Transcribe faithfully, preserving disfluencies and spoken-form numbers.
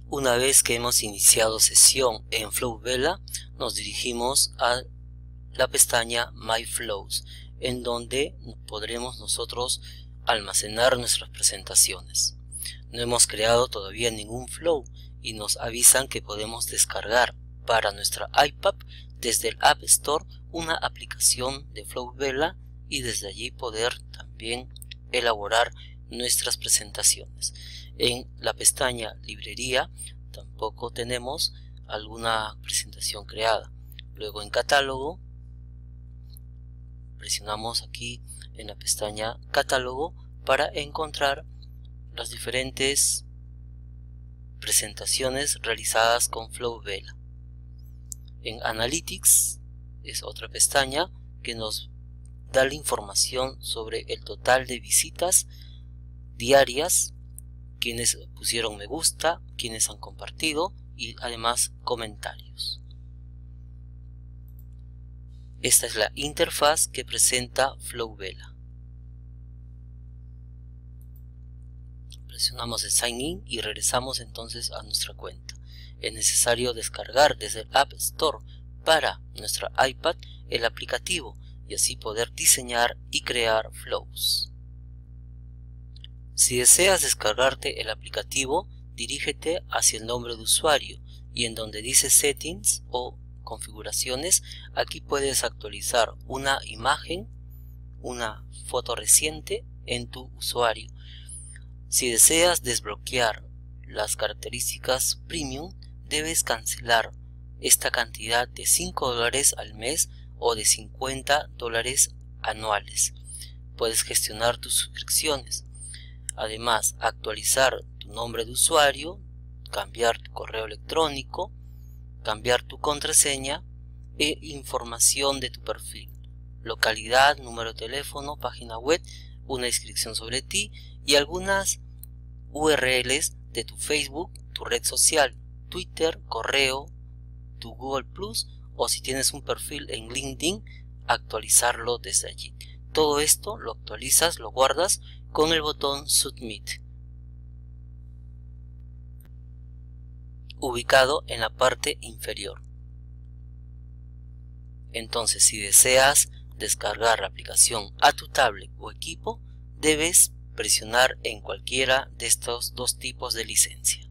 Una vez que hemos iniciado sesión en FlowVela, nos dirigimos a la pestaña My Flows, en donde podremos nosotros almacenar nuestras presentaciones. No hemos creado todavía ningún flow y nos avisan que podemos descargar para nuestra iPad desde el App Store una aplicación de FlowVela y desde allí poder también elaborar nuestras presentaciones. En la pestaña librería tampoco tenemos alguna presentación creada. Luego en catálogo presionamos aquí en la pestaña catálogo para encontrar las diferentes presentaciones realizadas con FlowVela. En Analytics es otra pestaña que nos da la información sobre el total de visitas diarias, quienes pusieron me gusta, quienes han compartido y además comentarios. Esta es la interfaz que presenta FlowVela. Presionamos el Sign In y regresamos entonces a nuestra cuenta. Es necesario descargar desde el App Store para nuestra iPad el aplicativo y así poder diseñar y crear flows. Si deseas descargarte el aplicativo, dirígete hacia el nombre de usuario y en donde dice Settings o Configuraciones, aquí puedes actualizar una imagen, una foto reciente en tu usuario. Si deseas desbloquear las características Premium, debes cancelar esta cantidad de cinco dólares al mes o de cincuenta dólares anuales. Puedes gestionar tus suscripciones. Además, actualizar tu nombre de usuario, cambiar tu correo electrónico, cambiar tu contraseña e información de tu perfil, localidad, número de teléfono, página web, una descripción sobre ti y algunas U R Ls de tu Facebook, tu red social, Twitter, correo, tu Google Plus o si tienes un perfil en LinkedIn, actualizarlo desde allí. Todo esto lo actualizas, lo guardas con el botón Submit, ubicado en la parte inferior. Entonces, si deseas descargar la aplicación a tu tablet o equipo, debes presionar en cualquiera de estos dos tipos de licencia.